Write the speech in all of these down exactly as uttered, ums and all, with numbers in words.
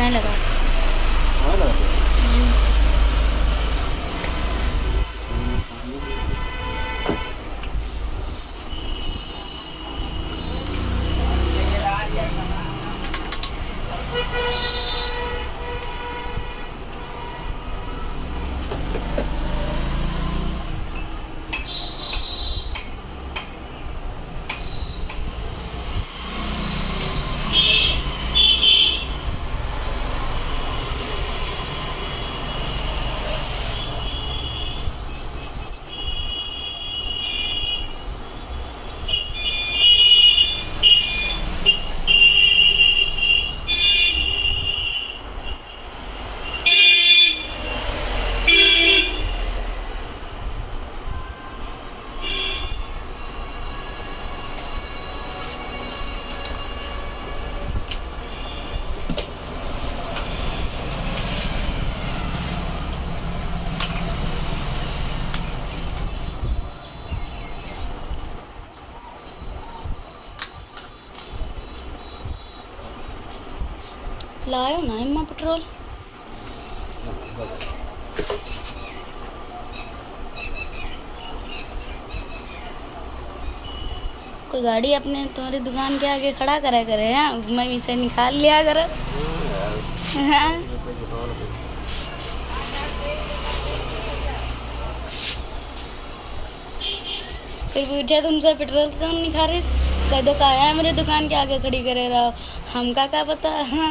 मैं लगा हाँ लगा लायो ना इम्मा पेट्रोल। कोई गाड़ी अपने तुम्हारी दुकान के आगे खड़ा करे करे हैं, मैं इसे निकाल लिया करे। हाँ फिर पूछा तुमसे पेट्रोल क्यों नहीं खा रही, कह दो का है मेरे दुकान के आगे खड़ी करे रहो, हमका क्या पता। हाँ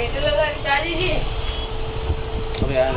पेट्रोल लगा रिचार्ज कीजिए। अबे यार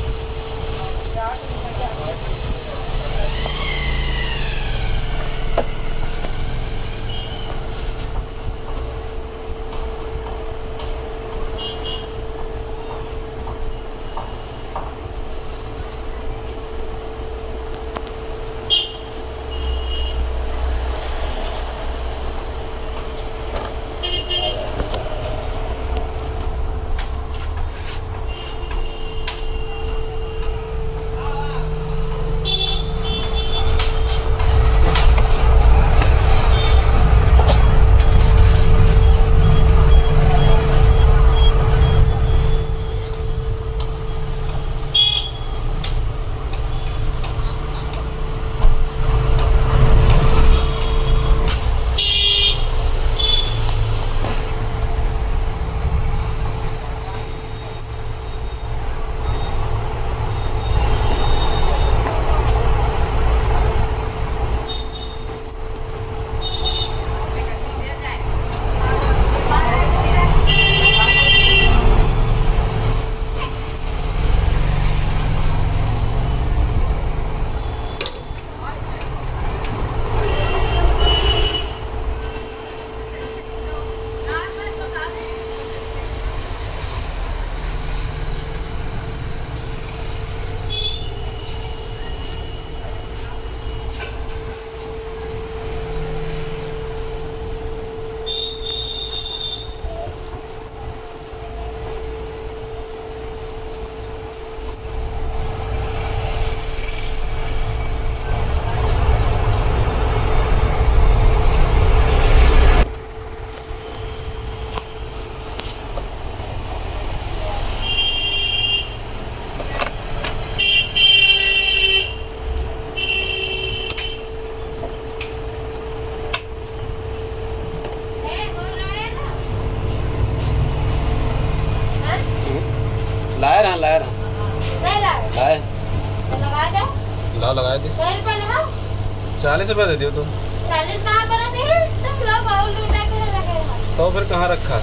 लाया रहा लाया रहा नहीं लाए लाए तो लगा दे। ला लगाए थे कई रुपए लगा? चालीस रुपए दे दियो तुम। चालीस कहाँ पड़ा थे? तुम लोग बाउल लूटा के लगे हो। तो फिर कहाँ रखा?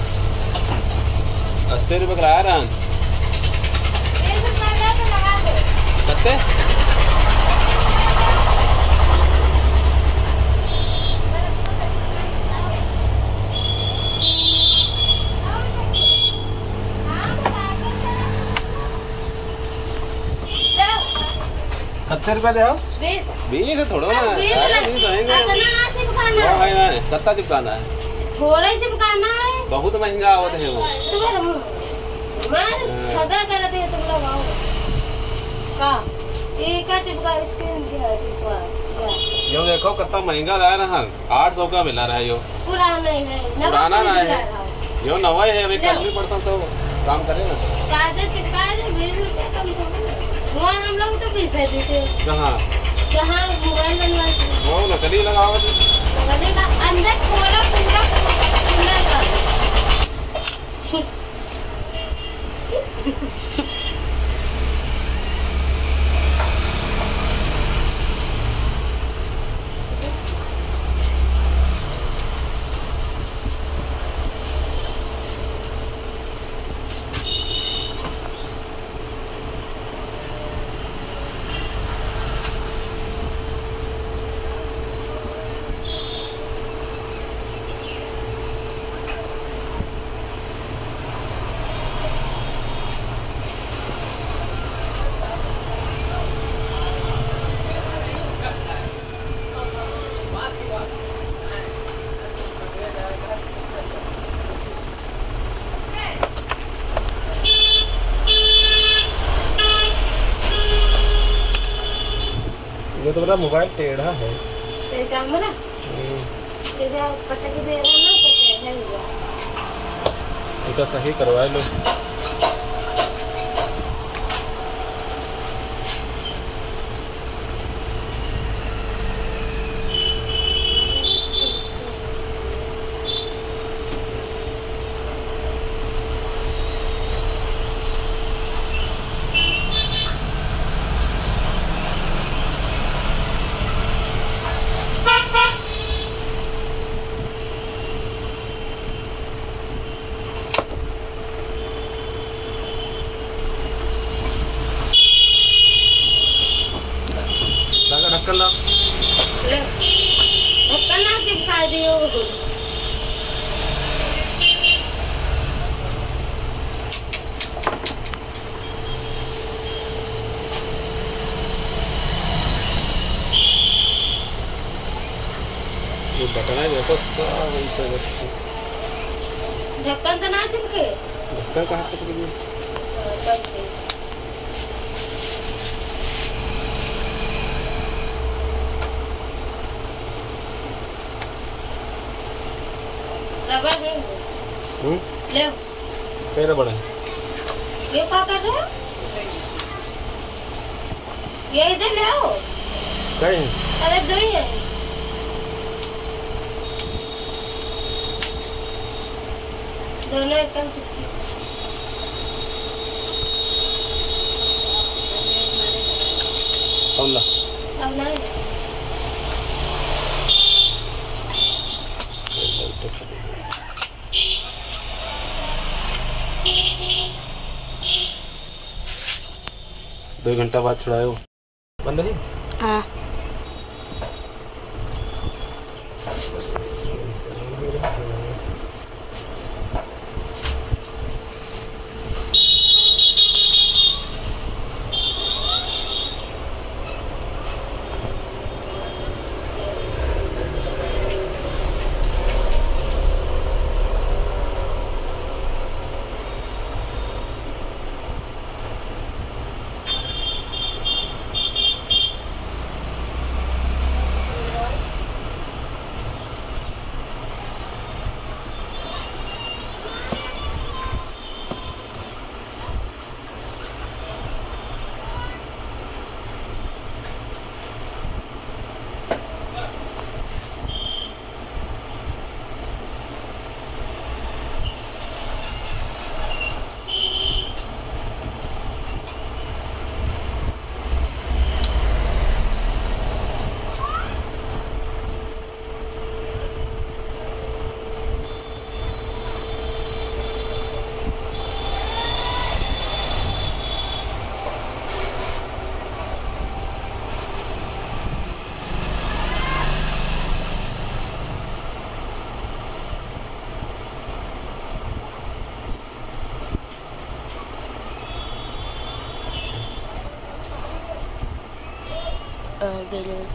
अस्सी रुपए कराया रहा बीस रुपए दे तो लगा दो। कत्ते कत्ते रुपए दे बीस बीस थोड़ा ना बीस अरे बीस आएंगे इतना ना चिपकाना वो है। है ना कत्ता चिपकाना है थोड़ा ही चिपकाना है। बहुत महंगा होता है वो तुम्हारा मैं सदा कर दे तुम लोग आओ का ये का चिपका इसके क्या चिपका क्या यो देखो कितना महंगा लाया रहा आठ सौ का मिला रहा है यो पुराना नहीं है पुराना ना है है यो नवा है अभी कल भी परसों तो काम करेगा कागज चिपका दे बीस रुपए कम थोड़ा वहाँ हम लोग तो बीस है देते कहाँ जहाँ मोबाइल बनवाते वो लकड़ी लगाओ जी लकड़ी का अंदर खोलो पूरा खुला कर ये तो मेरा मोबाइल टेढ़ा है तेरे कैमरा तेरा पटक दे रहा ना तो टेढ़ा ही हुआ ये तो सही करवा लो सब ऐसा करते। ढक्कन तो ना चिपके। ढक्कन कहाँ चिपक गई? तब ठीक। रबड़ नहीं है। हम्म ले कई रबड़ है? ये क्या कर रहे हो? ये इधर ले आओ। कई हैं? अरे दो ही है। दोनों एकदम चिपकी। कौन ला? अब नहीं। दो घंटा बाद छुड़ाए हो? बंद नहीं? हाँ। Grenade.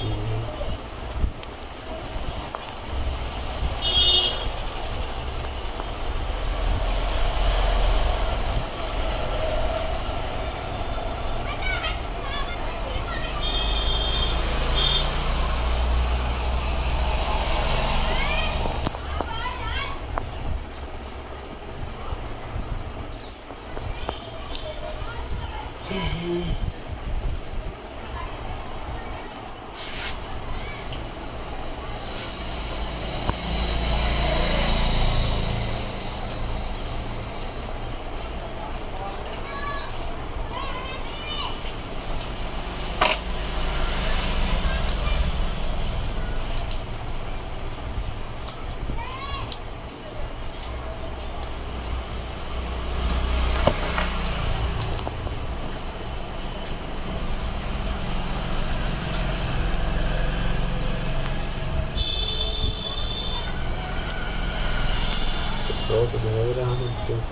Terus sebenarnya udah habis.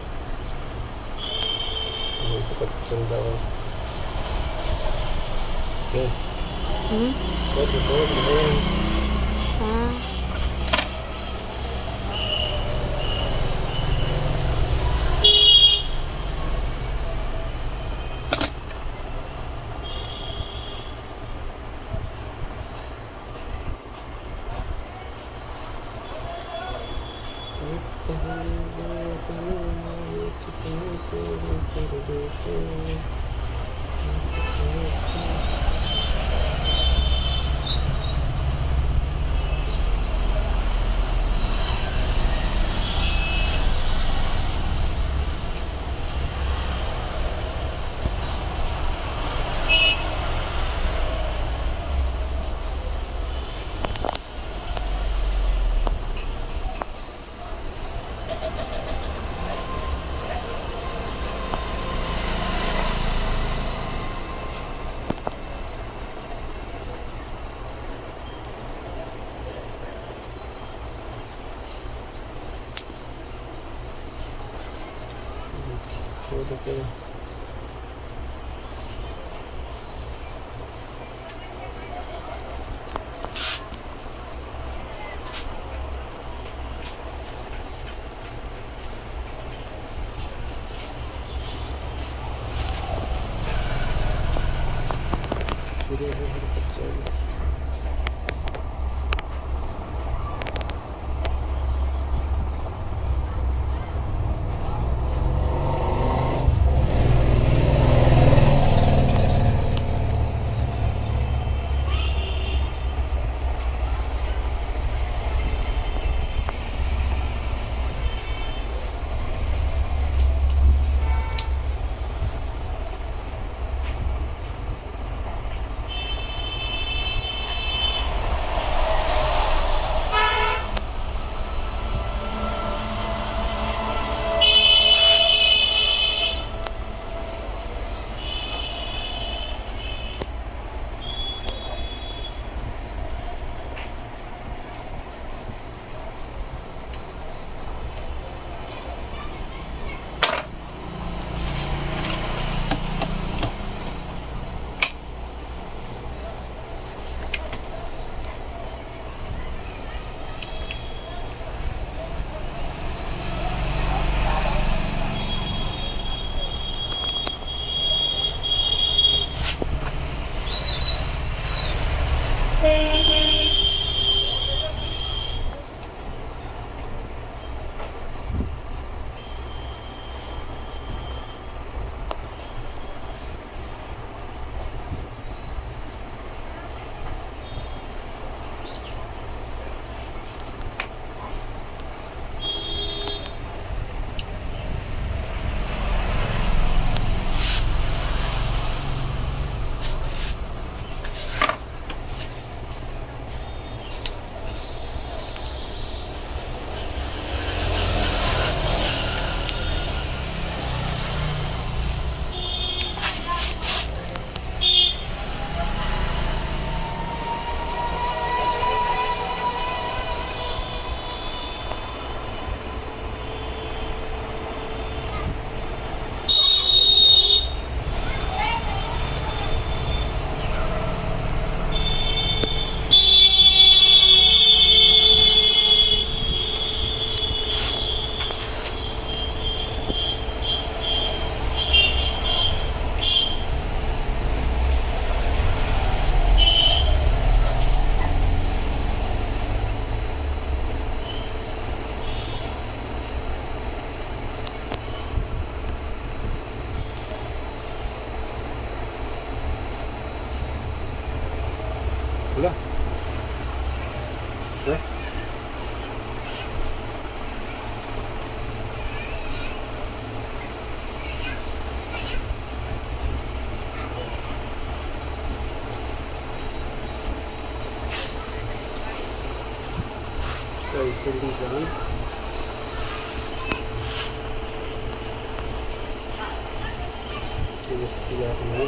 Ini sekat cendal. Oke. Hmm? Oke, terus sebenarnya. Ah. Okay. seventy-seven. इसकी बात नहीं.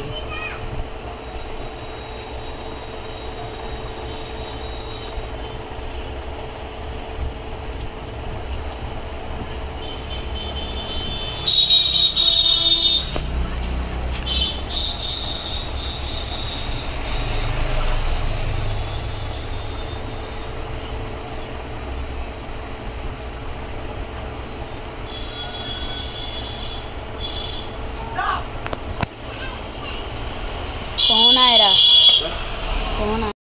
कौन आ रहा? कौन आ?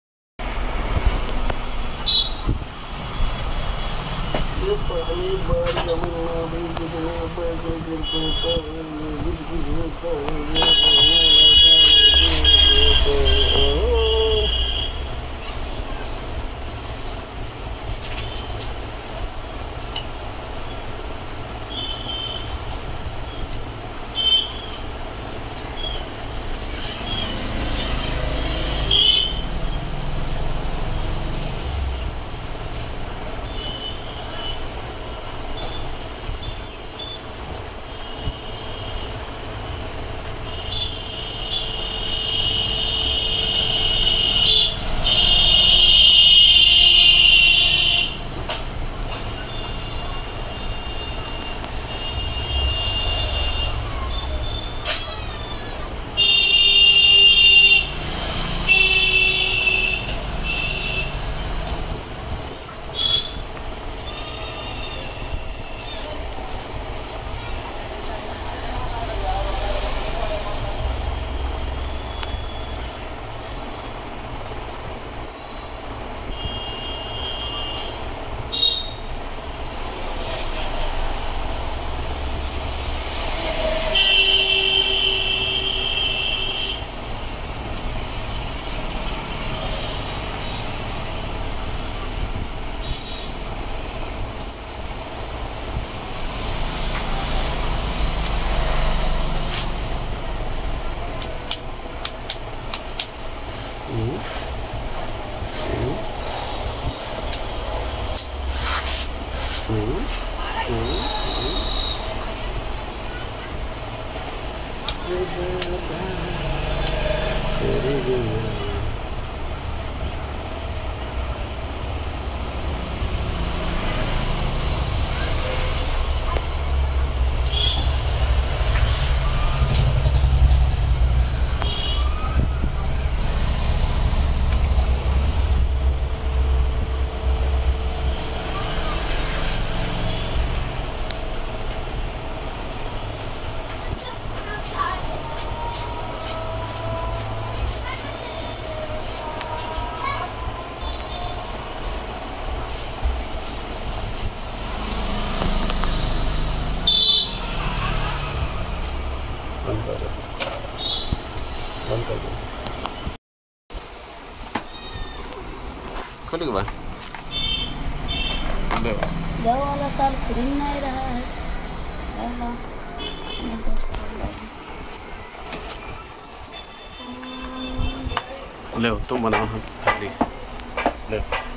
खोल के बाद दो वाला साल फ्री नहीं रहा है. ले तुम बनाओ हम खाली ले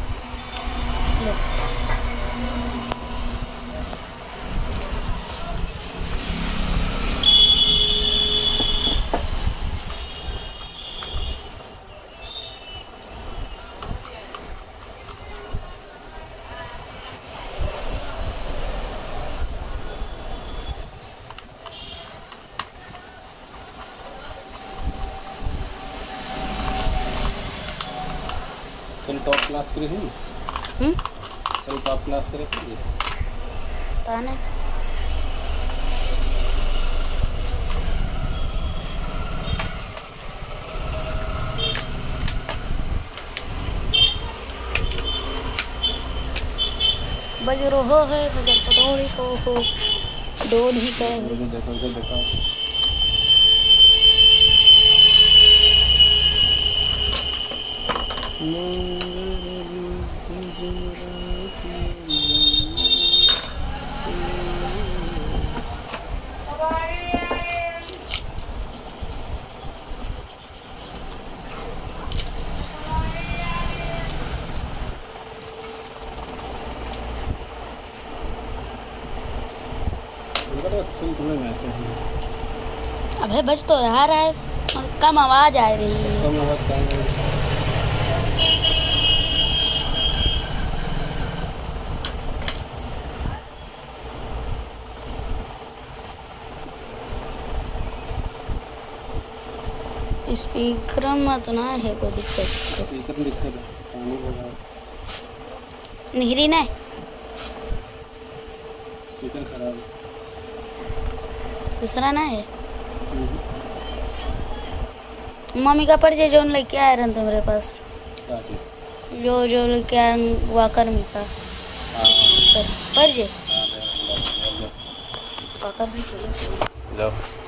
चल टॉप क्लास करे हैं. हम्म चल टॉप क्लास करे हैं. ताने बज रहा है मगर पटोरी को हो डोल ही का है. देखो इधर देखो तो संतुलन ऐसे ही अबे बच तो रहा रहा है और कम आवाज आ रही है। कम आवाज काम है। स्पीकर में तो ना है कोई दिक्कत। स्पीकर में दिक्कत है, पानी लगा निहरी ना स्पीकर खराब है। दूसरा ना है। मम्मी का परिचय जो लेके आए रहे मेरे पास क्या चीज? जो जो लेके आए वाकर मी का हाँ परिचय हाँ वाकर से जाओ।